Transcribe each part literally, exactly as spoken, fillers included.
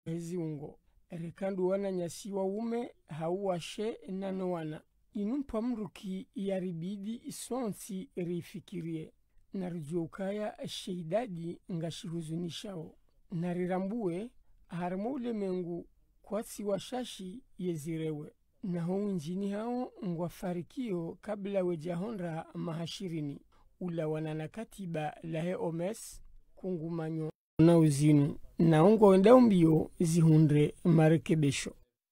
Ziungo rekandu wana nyasiwa ume hauwashe nano wana inumpa mruki yaribidi isonsi rifikirie narijukaya sheidadi ngashihuzunishawo narirambue harimo ulemengu kwatsi washashi yezirewe naho njini hao ngwafarikio kabla wejahonra mahashirini ula wanana katiba lahe omes kungumanyo na uzinu naongo wenda umbio zihundre marekebesho.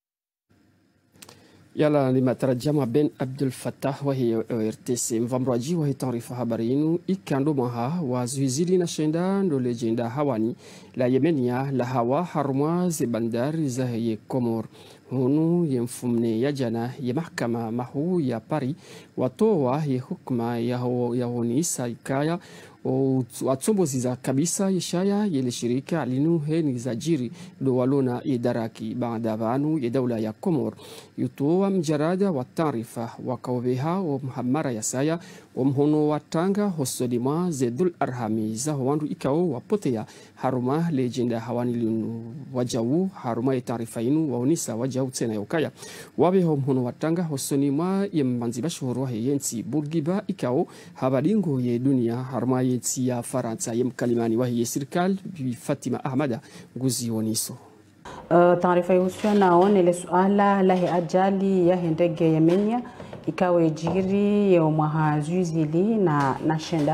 Yala ni matarajama Ben Abdul Fattah wa hiyo R T C mvambraji wa taarifa habari inu ikando maha wa zuhizili na shenda ndo legenda hawani la Yemenia la hawa harumwa ze bandari za ye Komor hunu ye mfumne ya jana ye mahkama mahu ya Paris watoa ye hukma ya ho, ya honisa ikaya o watsombozi za kabisa yeshaya yele shirika linu heni za jiri do walona idaraki baada vanu ya dawla ya Komor yutoa mjarada wa taarifa wakaweha wa mhamara ya saya wa mhono watanga hosodima zedul arhami za wandu ikao wapotea haruma legenda hawani linu wajawu haruma ya taarifa inu waonisa wajawu tena yokaya wabe ho mhono watanga hosonima ya mbanzi bashuhuru wa yensi burgiba ikao habadingo ye dunia haruma yensi ya Faransa ya mkalimani wa hiye sirikal bi Fatima Ahmada guzi woniso. Uh, taarifa yuhusiana nao ile suala la ajali ya ndege ya Yemenia ikawe jiri ya mwahazuizili na na shenda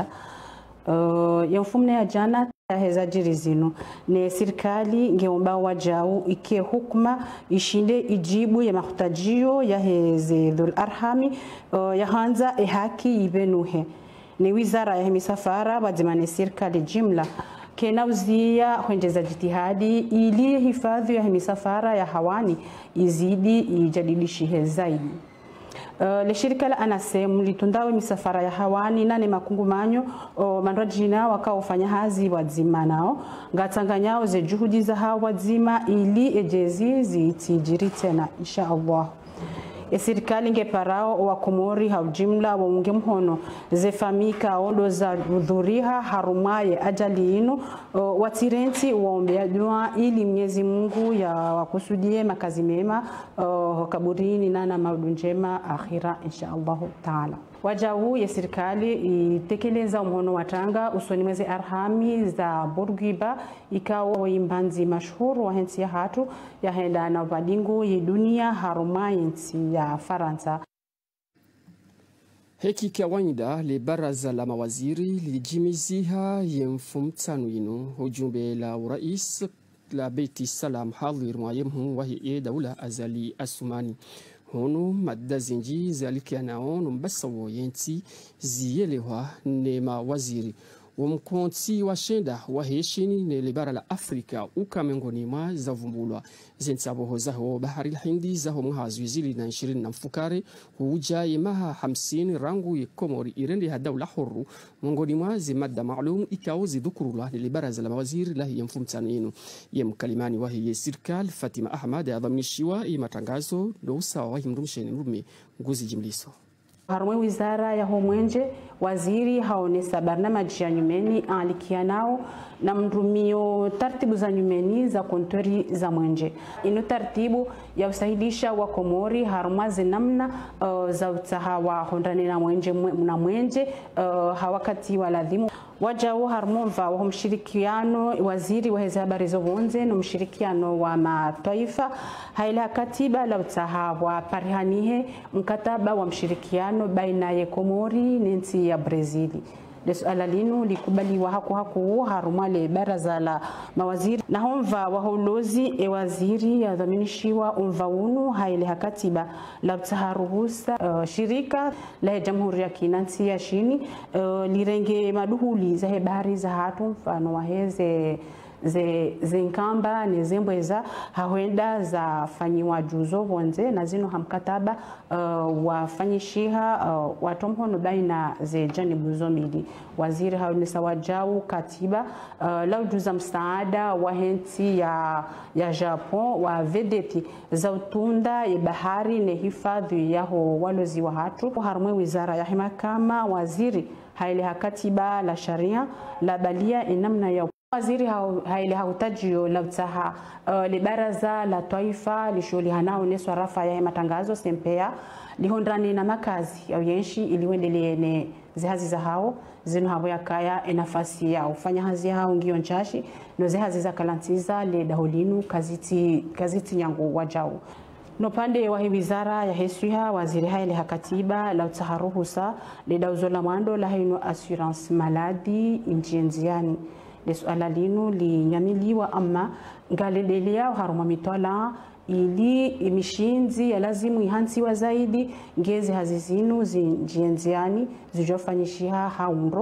uh, ya mfumne ya jana heza jiri zinu ne serikali ngeomba wajau ike hukma ishinde ijibu ya mahutajio ya heze dhul arhami uh, ya hanza e haki ibenuhe ni wizara ya misafara wazimane serikali jimla kenauzia huendeza jitihadi ili hifadhi ya misafara ya hawani izidi ijadilishihe zaidi. Uh, le shirika la anasemu litundawe misafara ya hawani nane makungumanyo uh, mandrajina wakaofanya hazi wazima nao ngatanganyao ze juhudi za hawa wazima ili ejezi zitijiri tena insha Allah. Ya serikali ngeparao wa Komori haujimla wa unge mhono ze famika ondo za udhuriha harumaye ajali inu uh, watirenti waombea dua ili Mwenyezi Mungu ya wakusudie makazi mema uh, kaburini na maudu njema akhira insha Allah taala. Wajawu ya serikali itekeleza mhono watanga usoni mwezi arhami za Burgiba ikawa imbanzi mashhuru wa hensi ya hatu ya henda na badingu ya dunia haruma hensi ya Faransa. Heki kawaida le baraza la mawaziri lilijimiziha ye mfumtanu inu ujumbe la urais la Beti Salam hadir mwayemhu wahi dawla azali asumani honu madda zinji zalika naon mbasawo yenti ziyelewa ne mawaziri wamkonti wa shenda wa heshini ne libara la Afrika ukamengoni mwa zavumbulwa zensabo zaho bahari hindi zaho mhazuizili na ishirini na mfukare huja yemaha hamsini rangu ya Komori irende hadawla huru mongoni mwa zimadda maalum ikao zidukurula ne libara za mawaziri lahi yamfumtaninu yemkalimani wa hiye sirkal Fatima Ahmad adhamishiwa imatangazo do sawa wa himrumsheni rume nguzi jimliso. Harumwe wizara ya homwenje waziri haonesa barnamaji ya nyumeni alikia nao na mrumio tartibu za nyumeni za kontori za mwenje. Inu tartibu ya usahidisha wa Komori harumaze namna uh, za utahawa hondani na mwenje na mwenje uh, hawakati waladhimu. Wajao harumova wa mshirikiano waziri wa hezi habari zovonze na mshirikiano wa mataifa haila katiba la utahawa parihanihe mkataba wa mshirikiano baina ya Komori nensi ya Brazili. Suala linu likubaliwa haku haku harumale baraza la mawaziri na homva waholozi e waziri ya dhaminishiwa umvaunu haile hakatiba la taharuhusa uh, shirika la jamhuri ya kinansi ya shini uh, lirenge maduhuli za hebari za hatu mfano waheze ze zinkamba nezembweza hawenda za fanyiwa juzo bonze na zino hamkataba uh, wafanyishiha uh, watomhono baina ze janibu zomili waziri haonesa wajau katiba uh, la ujuza msaada wa henti ya ya Japon wa vedeti za utunda ya bahari ne hifadhi yaho walozi wa hatu harumwe wizara ya hima kama waziri haile hakatiba la sharia la balia inamna ya Waziri haile hautajio la utaha uh, li baraza la taifa lishughuli hanao neswa rafa ya matangazo sempea lihondrani na makazi ya uyenshi iliwendelee ne zihazi za hao zinu habo ya kaya enafasi ya ufanya hazi hao ngio nchashi no zihazi za kalantiza le daholinu kaziti kaziti nyangu wajau. No pande wa wizara ya heswiha waziri haile hakatiba la utaharuhusa le dauzola mwando la haino assurance maladi injienziani. Lesuala linu linyamiliwa ama ngaledelea haruma mitwala ili imishinzi ya lazimu ihansiwa zaidi ngezi hazizinu zinjienziani zijofanyishiha haundo.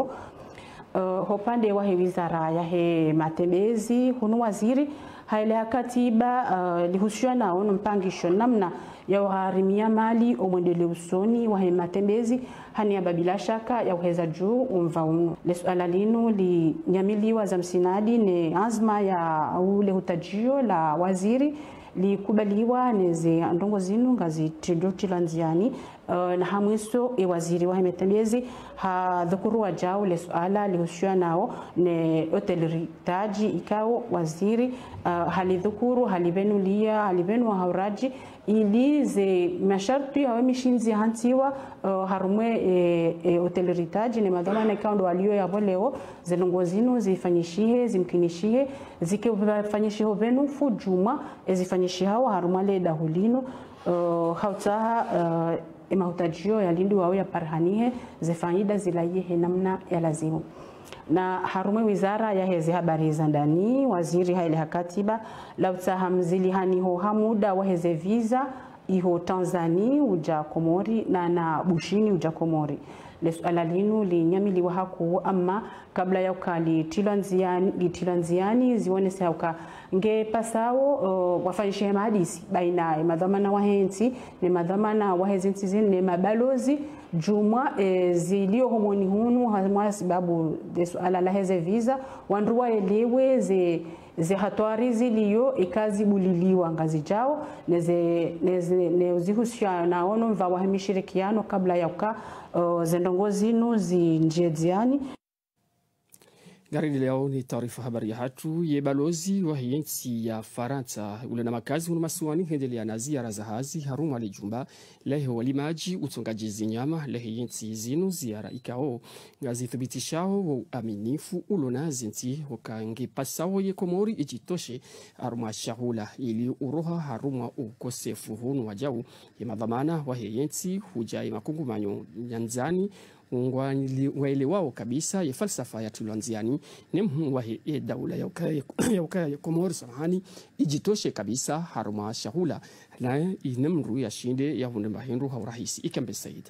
Uh, hopande wa wizara ya he matembezi hunu waziri haile katiba uh, lihusiana nao mpangisho namna ya uharimia mali omwendele usoni wa he matembezi hani ya babila shaka ya uheza juu umvaunu. Lesuala linu li nyamiliwa za msinadi ne azma ya ule hutajio la waziri likubaliwa neze ndongo zinu ngazi tilanziani uh, na hamwiso e waziri wa matembezi ha dhukuru wajao lesuala lihusiana nao ne hoteleri taji ikao waziri uh, halidhukuru halibenulia halibenu wa hauraji ili ze masharti ya mishinzi hantiwa uh, harumwe e, e, hoteleri taji ne madama na ikao ndo walio ya voleo zenongo zinu zifanyishihe zimkinishihe zikifanyishiho benu fujuma ezifanyishihe hawa harumale dahulino uh, hautaha uh, emahutajio ya lindu wao ya parhanihe zefaida zilaye namna ya lazimu. Na harume wizara ya hezi habari za ndani waziri haile hakatiba la utahamzili haniho hamuda wa heze visa iho Tanzania uja Komori na na Bushini uja Komori. Lesuala linu linyamili wa haku ama kabla ya ukali tilanziani litilanziani zione sauka nge pasao uh, wafanyishe mahadisi baina madhamana wa hensi ne madhamana wa hezinti zini ne mabalozi juma e, zilio homoni hunu hamwa sababu lesuala la heze visa wanruwa elewe ze ze hatwari ziliyo ikazi buliliwa ngazi jao neze neze neuzihusha na ono mva wa mishirikiano kabla ya uka uh, zendongo zinu zinjeziani. Gari leo ni taarifa habari ya hatu ye balozi wa nchi ya Faransa ule na makazi unu masuani hendelea na ziara za hazi haruma le jumba lehe walimaji utongaji zinyama lehe nchi zinu ziara ikao ngazi thibitishao wa uaminifu ulona zinti wakange pasao ye Komori ijitoshe haruma shahula ili uroha haruma ukosefu hunu wajau ye madhamana wa nchi hujai makungumanyo nyanzani ungwani waile wao kabisa ya falsafa ya tulanziani ni mhu wa he daula ya ukaya ya ukaya ya Komori samahani ijitoshe kabisa haruma shahula na inemru ya shinde ya hunde mahindu haurahisi ikambe saida.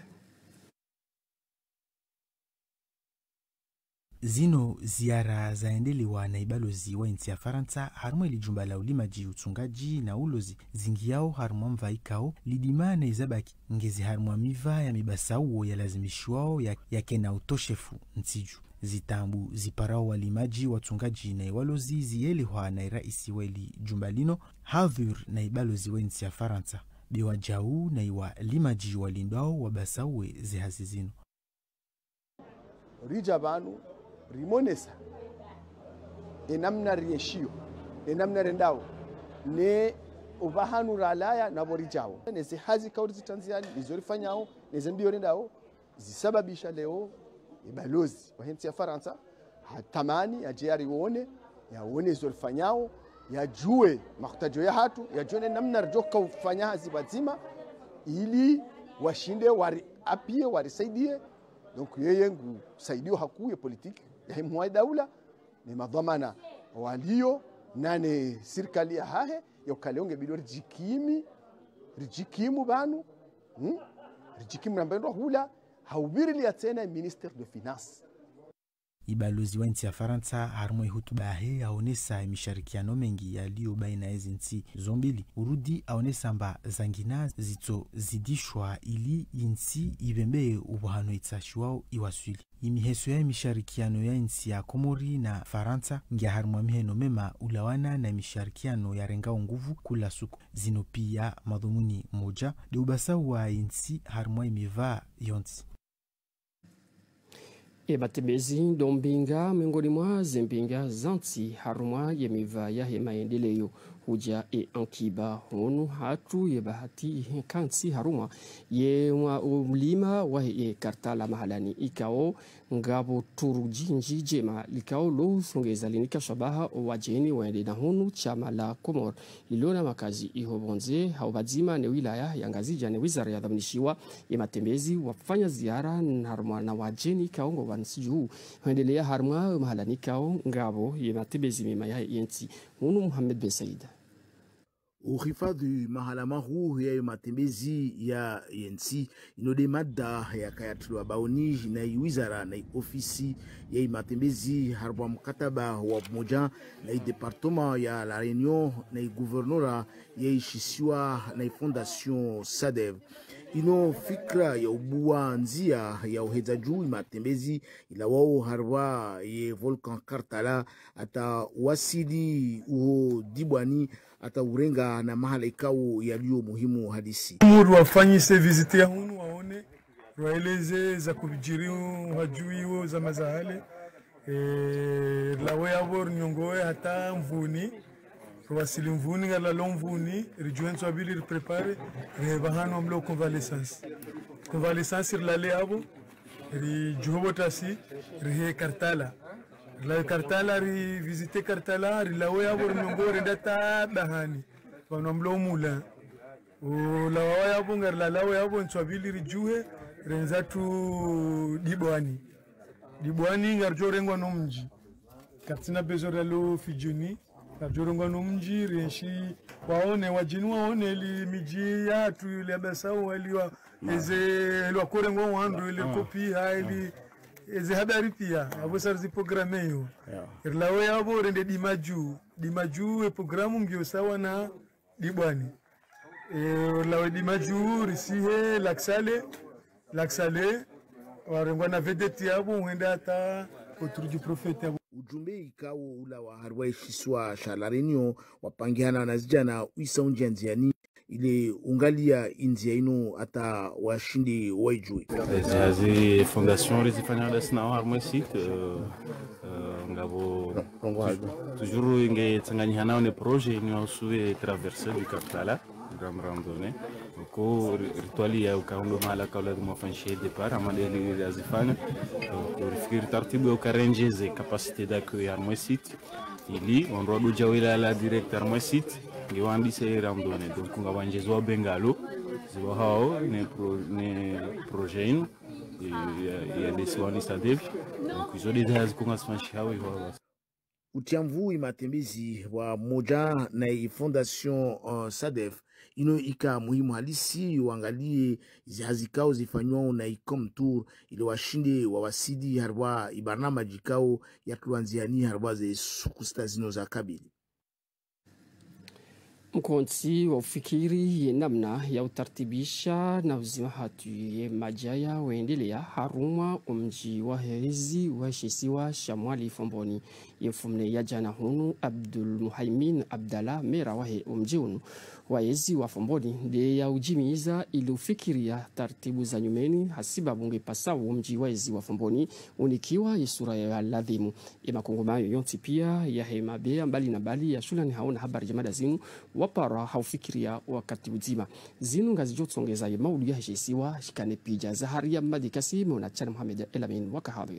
Zino ziara zaendelewa na ibalozi wa nchi ya Faransa harumwa ili jumba la ulimaji utungaji na ulozi zingiao harumwa mvaikao lidima na izabaki ngezi harumwa miva ya mibasauo ya lazimishwao ya, ya kena utoshefu nsiju. Zitambu ziparao walimaji watungaji na iwalozi zielehwa na iraisi wa ili jumba lino hadhur na ibalozi wa nchi ya Faransa biwa jau na iwa limaji walindao wabasauwe zihazi zino. Rijabanu rimonesa enamna rieshio enamna rendao ne ubahanu ralaya na borijao neze hazi kauri zitanziani nizorifanyao neze ndio rendao zisababisha leo ibalozi wa nchi ya Faransa hatamani ajari uone yaone zorifanyao yajue makutajo ya hatu yajue namna rjoka ufanya hazi bazima ili washinde wari apie warisaidie. Donc yeye ngu saidio haku ya politiki ya himwa daula ni madhamana walio nane serikali ya hahe yokalionge bidori jikimi rijikimu banu hmm? rijikimu nambendo hula haubiri ya tena minister de finance. Ibalozi wa nchi ya Faransa harumwe hutuba he aonesa misharikiano mengi yaliyo baina ezi nchi zombili. Urudi aonesa mba zangina zito zidishwa ili insi ibembe ubuhano itashiwao iwaswili. Imiheso ya misharikiano ya nchi ya Komori na Faransa ngia harumwa miheno mema ulawana na misharikiano ya rengao nguvu kula suku. Zino pia madhumuni moja de ubasa wa nchi harumwa imiva yonsi. E matembezi ndombinga miongoni mwa zembinga zanti harumwa yemiva ya maendeleo huja e ankiba honu hatu ye bahati kansi harumwa ye mlima wa ye kartala mahalani ikao ngabo turu jinji jema likao lo songeza linika shabaha wajeni waende na honu chama la Komor ilona makazi ihobonze haubadzima ne wilaya ya Ngazija ne wizara ya dhamnishiwa ye matembezi wafanya ziara na harumwa na wajeni kaongo wansiju huendelea harumwa mahalani kao ngabo ye matembezi mema ya yenti honu Muhammad Ben Saida. Uhifadhi mahalama huu ya matembezi ya yensi inode mada ya kayatulwa baoni na wizara na ofisi ya matembezi harba mkataba wa moja na departement ya La Réunion na gouvernora ya ishisiwa na fondation SADEV ino fikra ya ubua nzia ya uheza juu matembezi ila wao harba ye volcan Kartala ata wasidi uho dibwani ata urenga na mahala ikao yaliyo muhimu hadisi. Muru wafanyise viziti ya hunu waone waeleze za kubijiri wajui za mazahale e, lawe yabor nyongoe hata mvuni wasili mvuni ngala lo mvuni rijuenzo abili riprepare rehebahano mlo convalescence convalescence rilale abo rijuhobotasi rihe Kartala la Kartala ri visite Kartala ri la waya bor nyongo renda ta dahani bano mlo mula o la waya bonga la la waya bon twabili ri juhe renza tu dibwani dibwani ngarjo rengwa no mji katina bezora lo fijuni ngarjo rengwa no mji renshi waone wajinu waone li miji ya tu ile basau waliwa eze lo korengwa wandu ile kopi haili eze habari pia abo sarzi programe yo irlawe yabo rende dimaju dimaju e programu ngio sawa na dibwani e lawe dimaju risihe laksale laksale warengwa na vedeti yabo wenda hata oturuji profeti yabo. Ujumbe ikawo ula wa harwa ishiswa sha La Réunion wapangiana na zijana uisa unjianziani ile ungalia inzia ino ata washindi waijui. Zazi fondation rezifanya da sina harmo site ngabo toujours inge tsanganyana ne projet ni suwe traverser du Kartala grande randonnée ko rituali ya ukaundo mala kaula de mafanche départ amali yazifanya ko rifikiri tartibu ya karenjeze capacité d'accueil harmo site ili on rodo jawila la directeur harmo site ngiwandi se randonnée donc ngabanjezwa bengalo ziwa hao ne pro ne projet ya desiwani SADEV donc izo details kungasfanshi hao hao. Utiamvu matembezi wa moja na fondation uh, SADEV ino ika muhimu halisi uangalie zihazikao zifanywa na ikom tour ili washinde wa wasidi harwa ibarnama jikao ya tuanziani harwa ze sukusta zino za kabili. Mkonsi wa ufikiri ye namna ya utartibisha na uzima hatu ye majaya waendelea haruma umji wa herizi wa shisiwa Shamwali Fomboni ye mfumne ya jana hunu Abdul Muhaimin Abdallah mera wahe umji hunu waezi wa Fomboni de ya ujimiza ili ufikiria tartibu za nyumeni hasiba bunge pasawu umji waezi wa Fomboni unikiwa yesura ya ladhimu ima kongomayo yonti pia ya hema bea mbali na bali ya shulani haona habari jamada zinu wapara haufikiria wakati mzima zinu ngazi jotsongeza ya maulu ya heshisiwa shikane pija Zaharia Madikasi mona chana Muhammad Elamin wakahadhir.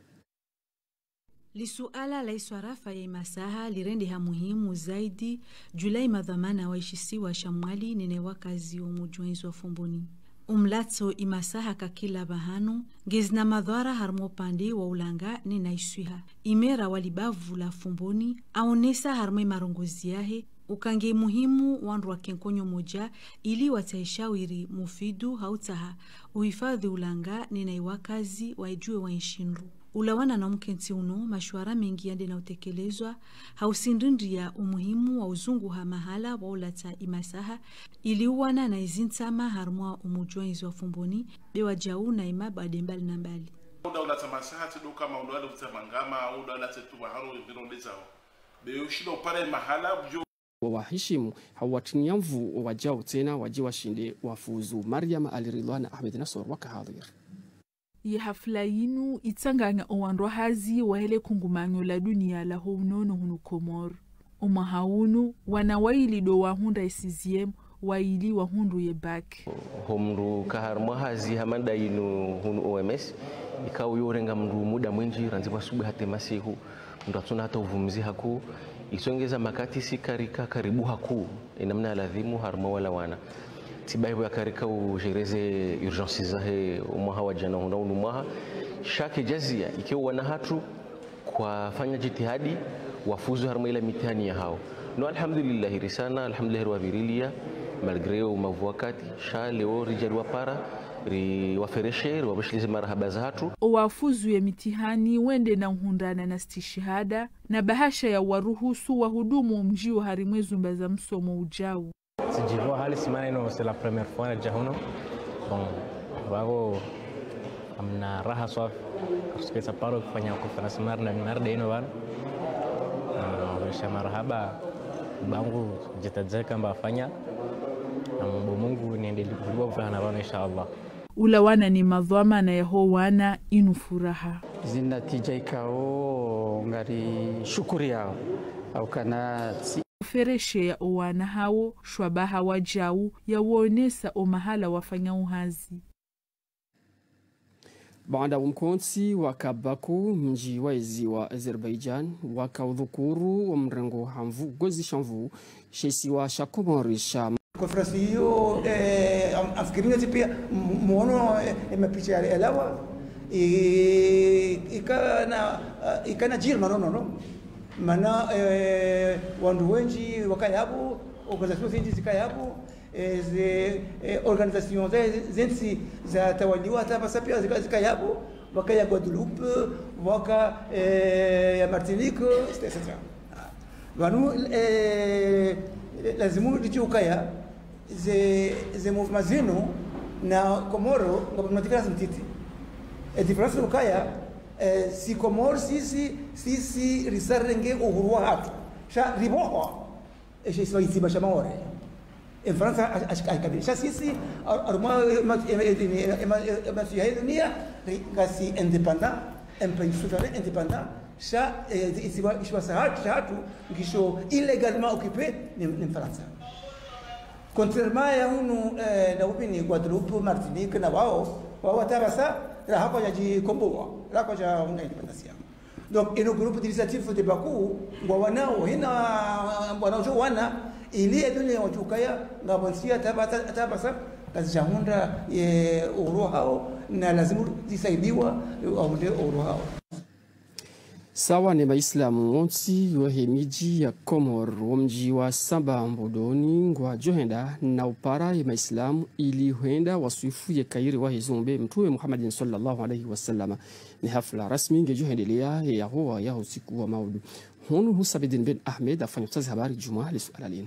Lisuala la iswarafa ya imasaha lirendi ha muhimu zaidi julai madhamana wa ishisiwa Shamwali nene wakazi umujuenzi wa Fomboni. Umlatso imasaha kakila bahanu gezna madhara harmo pande wa ulanga nena iswiha. Imera walibavu la Fomboni aonesa harmo marongozi yahe ukange muhimu wandu wa kenkonyo moja ili wataishawiri mufidu hautaha uhifadhi ulanga nena iwakazi waijue wa inshinru. Ulawana na mkenti uno mashwara mengi yande na utekelezwa hausindindia umuhimu wa uzungu ha mahala wa ulata imasaha ili uwana na izintama harmua umujoenzi wa Fomboni bewa jau na ima badembali na mbali. Uda ulata masaha tidu kama uda ulata mangama uda ulata tuwa haru ibirondezao beushida upare mahala bujo waheshimu hawatiniamvu wajao tena waji washinde wafuzu. Maryam Aliridwana Ahmed Nasor wakahadhir. ye hafla yinu itsanganya owandwa hazi wahele kungumanyo la dunia la hounono hunu Komoro. Omahawunu wanawailido wahunda isiziem waili wahundu yebaki. Homru kaharmwa hazi hamanda inu hunu O M S ikawu yorenga mndu muda mwinji ranziwa subu hate masihu mndu atuna hata uvumzi haku isongeza makati sikarika karibu haku inamna ladhimu harma wala wana tibahibu ya karika ujereze urgensi zahe umaha wajana hunda unumaha shake jazia ikiwa wana hatu kwa fanya jitihadi wafuzu harma ila mitihani ya hao no alhamdulillah risana alhamdulillah wavirilia malgré umavu wakati sha leo rijali wapara ri wafereshe wabashilize marahaba za hatu wafuzu ya mitihani wende na uhundana na stishihada na bahasha ya waruhusu wahudumu mji wa harimwezu mbaza msomo ujao. Sijivo hali simana ino c'est la première fois na jahuno bon wago amna raha swaf kusikia saparo kufanya conference mar na narde ino wan na marahaba bangu jitadzeka mbafanya na Mungu Mungu niendelee kufanya na wana inshallah. Ulawana ni madhama na yaho wana inu furaha. Zinatija ikao ngari shukuri yao au kana fereshe ya owana hao shwabaha wajau ya uonesa o mahala wafanya uhazi. Baada umkonsi wa Kabaku mji wa izi wa Azerbaijan wakaudhukuru wa mrengo hamvu gozi shamvu shesi wa shakumorisha konferensi hiyo eh, afikiria pia muono imepicha ya elewa ikana ikana jirma no no maana wandu wengi wakayabu organizations zingi zikayabu ze organizations zensi za tawaliwa hata basa pia zikayabu wakaya Guadeloupe waka ya Martinique et cetera wanu lazimu dichukaya ze ze movement zenu na Komoro ngapatikana simtiti e difference ukaya si Komoro sisi sisi risarenge uhuru hatu sha riboho e sisi waitiba shamore en França ashikabili sha sisi aruma ma fi dunia ngasi independent un pays souverain indépendant sha isiba isiba sahatu hatu ngisho illégalement occupé ni França. Contrairement ya hunu na upini Guadeloupe, Martinique na wao wao tabasa la hapa yaji komboa la kwa ja una independence. Donc ino groupe d'initiative de Baku ngwa wanao hina wanao wana ili edune wachukaya ngabonsia tabata tabasa kazi jamunda ye uro hao na lazima disaidiwa au ndio uro hao. Sawa ni Maislamu wonsi yohemiji ya Komoro mji wa Samba Mbodoni ngwa johenda na upara ya Maislamu ili huenda wasuifu ya kairi wa hizumbe mtuwe Muhammadin sallallahu alaihi wasallam ni hafla rasmi nge johendelea ya huwa ya usiku wa maudu. Hunu Husabidin bin Ahmed afanya utazi habari Jumaa lisualalini.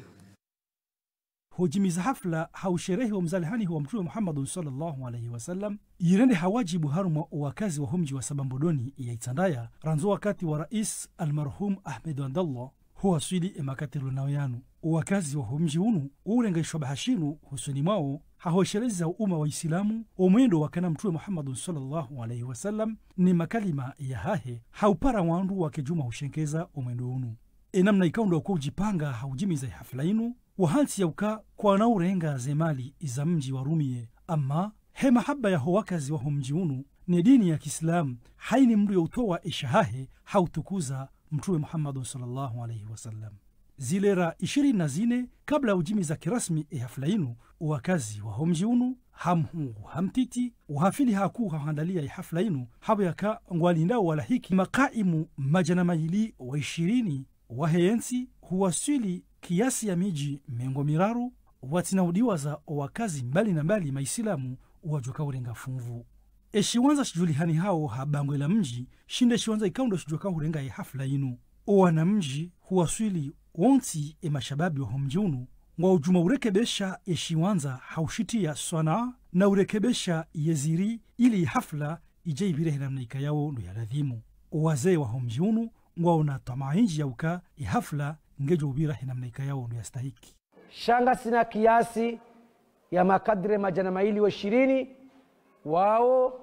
Hujimiza hafla hausherehi wa mzalihani wa mtume Muhammad sallallahu alaihi wasallam yirende hawajibu haruma wakazi wa humji wa Sabambodoni ya Itandaya ranzo wakati wa rais almarhum Ahmed Wandallah huwa swili emakati lunawayanu wakazi wa humji unu urenga ishwabahashinu husuni mao hahoshereza umma wa Islamu umwendo wakana mtume Muhammad sallallahu alaihi wasallam ni makalima ya hahe haupara wandu wakejuma hushenkeza umwendo unu enamna ikaundo kwa ujipanga haujimiza hafla inu wahansi yauka kwa naurenga zemali iza mji wa Rumie ama hema haba ya wakazi wa humji unu ni dini ya Kiislamu haini mru ya utowa ishahahe hautukuza mtume Muhammad sallallahu alaihi wasallam zilera ishirini na zine kabla ujimi za kirasmi e hafla inu wakazi wa humji unu hamhu hamtiti uhafili haku haandalia e hafla inu habu yaka ngwalindao wala hiki makaimu majana maili wa ishirini waheyensi huwasili kiasi ya miji mengo miraru watinaudiwa za wakazi mbali na mbali Maislamu wajoka urenga funvu. E shiwanza shijulihani hao habangwe la mji shinde shiwanza ikaundo shijoka urenga ya hafla inu. Owana mji huwaswili wonti e mashababi wa homjiunu wa ujuma urekebesha e shiwanza haushiti ya swana na urekebesha yeziri ili hafla ije ibirehe na mnaika yao ndo ya ladhimu. Wazee wa homjiunu ngwaona tamahinji ya uka e hafla ngejo ubira hina mnaika yao ndo ya stahiki. Shanga sina kiasi ya makadre majana maili wa ishirini wao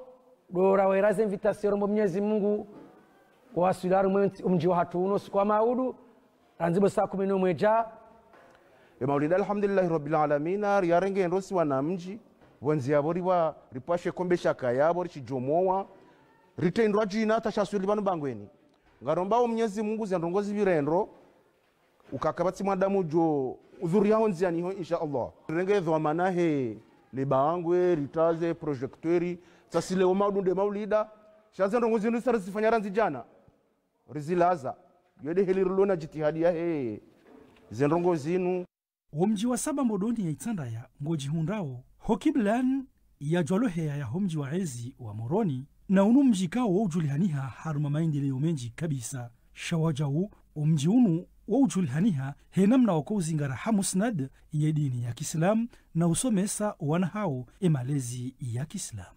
dora wairaze invitation mbo Mwenyezi Mungu wasilaru mji wa hatuno siku maudu ranzibo saa kumi na moja e maulida alhamdulillah rabbil alamin yarenge ndosi wana mji wanzi yabori wa ripashe kombe shaka yabo richijomowa ritendwa jina tashasuli banu bangweni ngaromba Mwenyezi Mungu zandongozi virendo ukakabatsi mwadamu jo udhuri yao nziani ho insha Allah rengezo manahe libangwe ritaze projectori tasile wa maudunde maulida shaza ndongozi nusara zifanya ranzi jana rizilaza yode helirulona jitihadi ya he zendongo zinu homji wa saba mbodoni ya Itsandaya ngoji hundao hokiblan ya jwaloheya ya homji wa ezi wa moroni na unu mjikao wa ujulihaniha haruma maendeleo menji kabisa shawajau umji unu wa ujulihaniha henamna wako uzingara hamusnad ya dini ya Kiislamu na usomesa wana hao emalezi ya Kiislamu.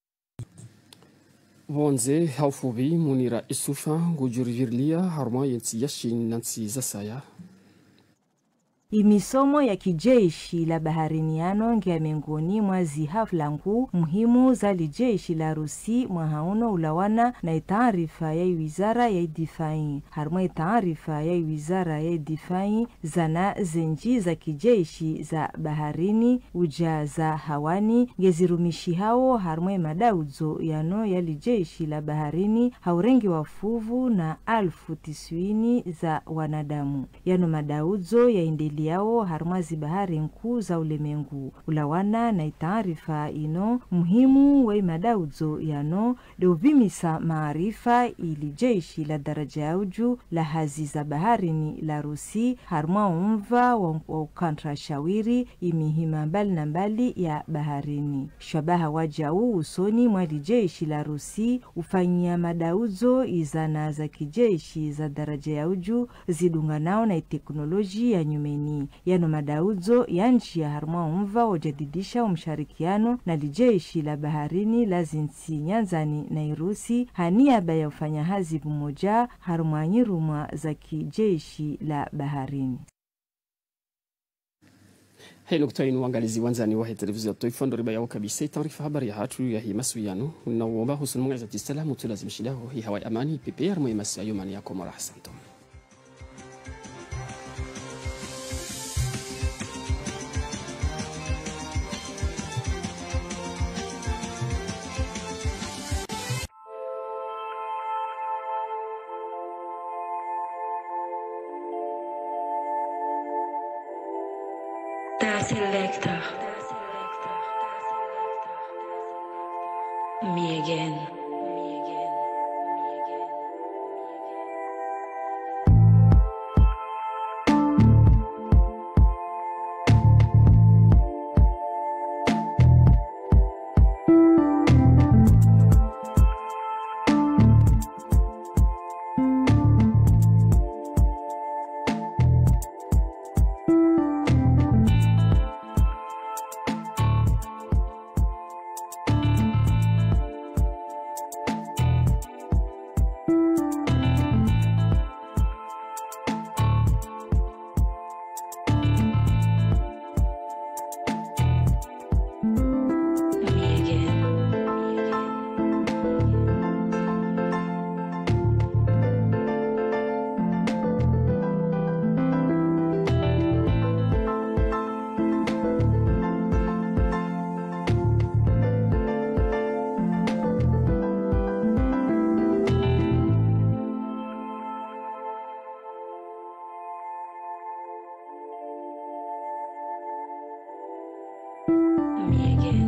Wonze haufubi Munira Isufa ngujurivirlia haruma yensi yashin nansi zasaya. Imisomo ya kijeshi la bahariniano ngia miongoni mwa zihafla nkuu muhimu za lijeshi la Rusi mwahauno ulawana na taarifa ya wizara ya difai. Harma taarifa ya wizara ya difai zana zenji za kijeshi za baharini uja za hawani ngezirumishi hao harma madauzo yano ya lijeshi la baharini haurengi wafuvu na alfu tiswini za wanadamu. Yano madauzo ya indeli yao harmazi bahari nkuu za ulemengu ulawana na taarifa ino muhimu wa madauzo yano leuvimisa maarifa ili jeshi la daraja ya uju la hazi za baharini la Rusi harma umva wa, wa ukantra shawiri imihima mbali na mbali ya baharini. Shabaha wajau usoni mwa jeshi la Rusi ufanyia madauzo izana za kijeshi za daraja ya uju zidunganao na teknoloji ya nyumeni. Yano madauzo ya nchi ya harma umva wajadidisha umsharikiano na lijeshi la baharini la zinsi nyanzani na Irusi haniaba ya ufanya hazi pamoja harma nyiruma za kijeshi la baharini. Hei nukta inu wangalizi wanzani wa televizio ya Toifondo riba yao kabisa taarifa habari ya hatu ya hii masuyano na uomba husunu mwenza tisalamu tulazimshidaho hii hawai amani P P R mwe masi ayumani yako mara hasantom. Selector. Me again. Me again.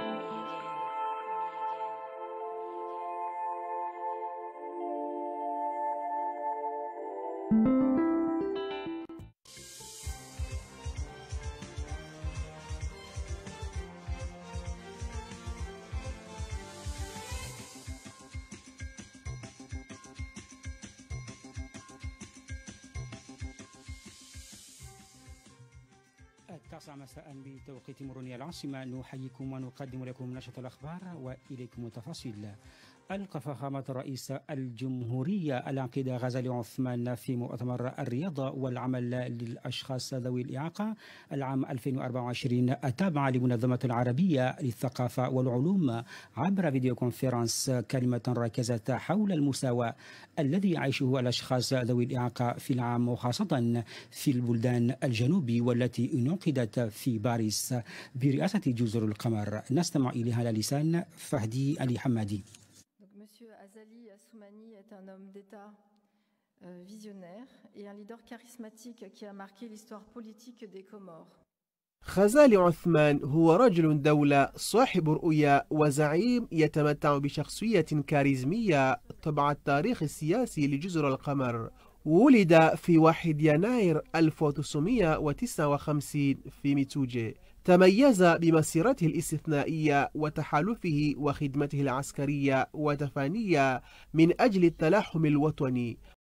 التاسعة مساء بتوقيت مرونية العاصمة نحييكم ونقدم لكم نشرة الأخبار وإليكم التفاصيل. ألقى فخامة رئيس الجمهورية العقيدة غزالي عثمان في مؤتمر الرياضة والعمل للأشخاص ذوي الإعاقة العام ألفين وأربعة وعشرين التابعة لمنظمة العربية للثقافة والعلوم عبر فيديو كونفرنس كلمة ركزت حول المساواة الذي يعيشه الأشخاص ذوي الإعاقة في العام وخاصة في البلدان الجنوبي والتي انعقدت في باريس برئاسة جزر القمر. نستمع إليها على لسان فهدي علي حمادي. Monsieur Azali Assoumani est un homme d'État euh, visionnaire et un leader charismatique qui a marqué l'histoire politique des Comores. غزالي عثمان هو رجل دولة صاحب رؤية وزعيم يتمتع بشخصية كاريزمية طبع التاريخ السياسي لجزر القمر. ولد في واحد يناير ألف وتسعمئة وتسعة وخمسين في ميتوجي. تميز بمسيرته الاستثنائية وتحالفه وخدمته العسكرية وتفانية من أجل التلاحم الوطني.